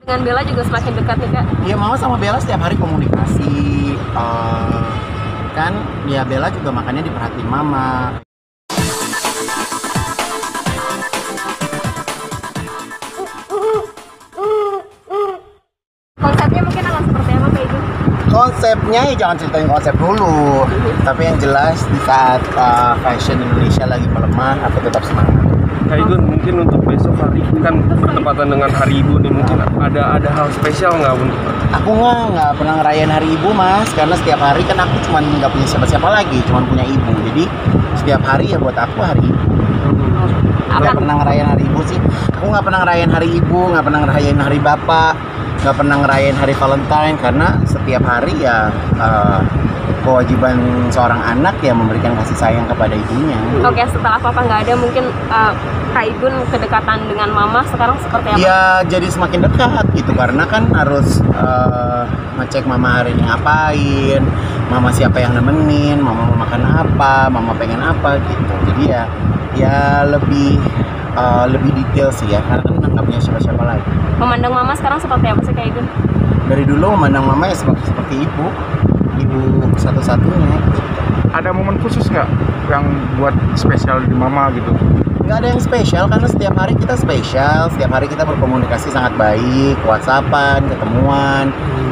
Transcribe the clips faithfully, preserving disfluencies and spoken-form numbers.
Dengan Bella juga semakin dekat nih Kak. Iya, Mama sama Bella setiap hari komunikasi. Uh, kan ya Bella juga makanya diperhatiin Mama. Konsepnya mungkin akan seperti apa kayak gitu? Konsepnya ya jangan ceritain konsep dulu. Tapi yang jelas di saat uh, fashion Indonesia lagi melemah, aku tetap semangat. Kak Igun, mungkin untuk besok hari kan bertepatan dengan Hari Ibu nih, mungkin ada ada hal spesial nggak untuk? Aku nggak nggak pernah ngerayain Hari Ibu, Mas, karena setiap hari kan aku cuma nggak punya siapa-siapa lagi, cuma punya ibu. Jadi setiap hari ya buat aku Hari Ibu. Nggak pernah ngerayain Hari Ibu sih. Aku nggak pernah ngerayain Hari Ibu, nggak pernah ngerayain Hari Bapak, nggak pernah ngerayain Hari Valentine, karena setiap hari ya uh, kewajiban seorang anak ya memberikan kasih sayang kepada ibunya. Oke, setelah Papa nggak ada, mungkin uh, Kak Igun kedekatan dengan Mama sekarang seperti apa? Ya jadi semakin dekat gitu, karena kan harus uh, ngecek Mama hari ini ngapain, Mama siapa yang nemenin, Mama mau makan apa, Mama pengen apa gitu. Jadi ya ya lebih uh, lebih detail sih ya, karena kan nggak punya siapa-siapa lagi. Memandang Mama sekarang seperti apa sih Kak Igun? Dari dulu memandang Mama ya seperti, seperti ibu, ibu satu-satunya. Ada momen khusus nggak yang buat spesial di Mama gitu? Nggak ada yang spesial, karena setiap hari kita spesial, setiap hari kita berkomunikasi sangat baik, whatsappan, ketemuan.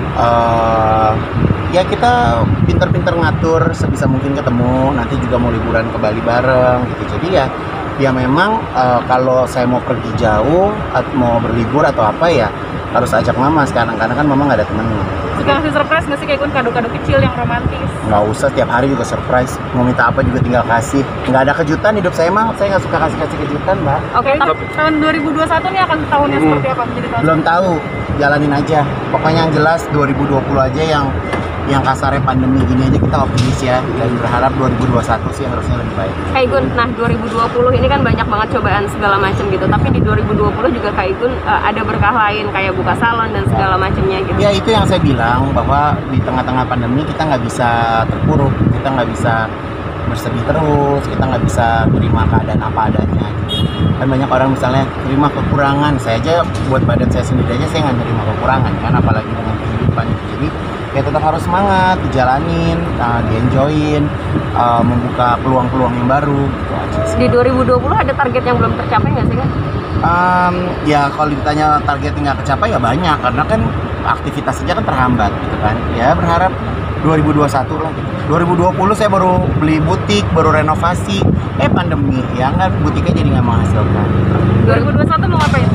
Uh, ya kita pinter-pinter ngatur sebisa mungkin ketemu, nanti juga mau liburan ke Bali bareng gitu. Jadi ya ya memang uh, kalau saya mau pergi jauh atau mau berlibur atau apa ya harus ajak Mama sekarang, karena kan Mama nggak ada temennya. Suka ngasih surprise nggak sih kayak kado-kado kecil yang romantis? Nggak usah, tiap hari juga surprise. Mau minta apa juga tinggal kasih. Nggak ada kejutan hidup saya, mah saya nggak suka kasih-kasih kejutan, Mbak. Oke, ta- tahun dua ribu dua puluh satu nih akan tahunnya Hmm. seperti apa menjadi tahun? Belum tahu, jalanin aja. Pokoknya yang jelas dua ribu dua puluh aja yang yang kasarnya pandemi gini aja kita optimis ya, dan berharap dua ribu dua puluh satu sih harusnya lebih baik. Kak Igun, nah dua ribu dua puluh ini kan banyak banget cobaan segala macam gitu. Tapi di dua ribu dua puluh juga Kak Igun uh, ada berkah lain kayak buka salon dan segala macamnya gitu. Ya itu yang saya bilang, bahwa di tengah-tengah pandemi kita nggak bisa terpuruk, kita nggak bisa bersedih terus, kita nggak bisa terima keadaan apa adanya. Kan banyak orang misalnya terima kekurangan, saya aja buat badan saya sendiri aja saya nggak terima kekurangan kan, apalagi dengan kehidupan. Jadi ya tetap harus semangat, dijalanin, uh, di-enjoyin, uh, membuka peluang-peluang yang baru gitu aja sih. Di dua ribu dua puluh ada target yang belum tercapai nggak sih Kak? Um, ya kalau ditanya targetnya nggak tercapai ya banyak, karena kan aktivitas saja kan terhambat gitu kan. Ya berharap dua ribu dua puluh satu lah. dua ribu dua puluh saya baru beli butik, baru renovasi, eh pandemi ya kan, butiknya jadi nggak menghasilkan. dua ribu dua puluh satu mau ngapain?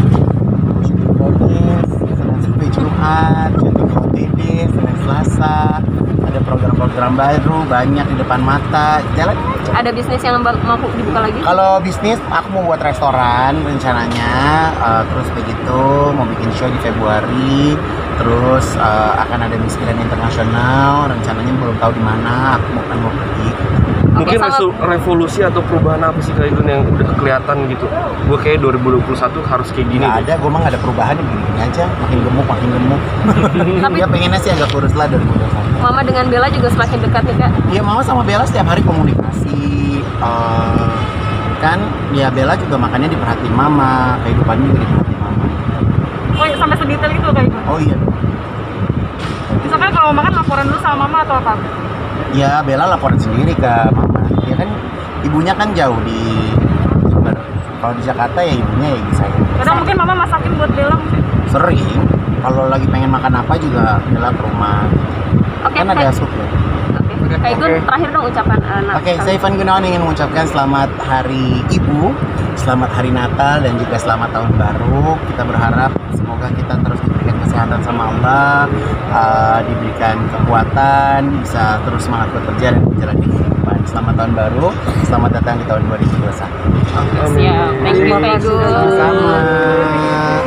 Senin sampai Jumat, syuting O T D, Senin Selasa, ada program-program baru banyak di depan mata, jalan aja. Ada bisnis yang ba- mau dibuka lagi? Kalau bisnis, aku mau buat restoran rencananya, uh, terus begitu mau bikin show di Februari, terus uh, akan ada Miss Grand Internasional, rencananya belum tahu di mana, aku mau kan mau pergi. Mungkin sama- resu- revolusi atau perubahan apa sih Kak Igun yang udah kelihatan gitu? Gue kayak dua ribu dua puluh satu harus kayak gini. Nggak ada, gue mah nggak ada perubahan, ya begini aja, makin gemuk makin gemuk. Tapi Ya pengennya sih agak kurus lah dua ribu dua puluh satu. Mama dengan Bella juga semakin dekat nih Kak. Iya, Mama sama Bella setiap hari komunikasi. Uh, kan ya Bella juga makanya diperhatiin Mama, kehidupannya juga diperhatiin Mama. Oh, sampai sedetail itu kayak gitu. Oh iya. Misalkan kalau makan laporan dulu sama Mama atau apa? Ya Bella laporan sendiri ke Mama. Ya kan ibunya kan jauh di Jember. Kalau di Jakarta ya ibunya ya ibu saya. Kadang mungkin Mama masakin buat Bella mungkin. Sering. Kalau lagi pengen makan apa juga Bella ke rumah. Oke, Kan ada Kak- sup ya. Oke, Kak Igun Oke. terakhir dong ucapan uh, Natal. Oke, saya Ivan Gunawan ingin mengucapkan selamat Hari Ibu, selamat Hari Natal, dan juga selamat Tahun Baru. Kita berharap semoga kita terus diberikan kesehatan sama Allah, uh, diberikan kekuatan, bisa terus semangat bekerja dan menjalani kehidupan. Selamat Tahun Baru, selamat datang di tahun dua ribu dua puluh satu. Siap, thank you Kak Igun. Sama.